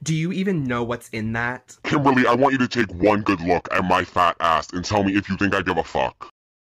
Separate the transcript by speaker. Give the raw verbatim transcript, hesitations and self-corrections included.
Speaker 1: Do you even know what's in that?
Speaker 2: Kimberly, I want you to take one good look at my fat ass and tell me if you think I give a fuck.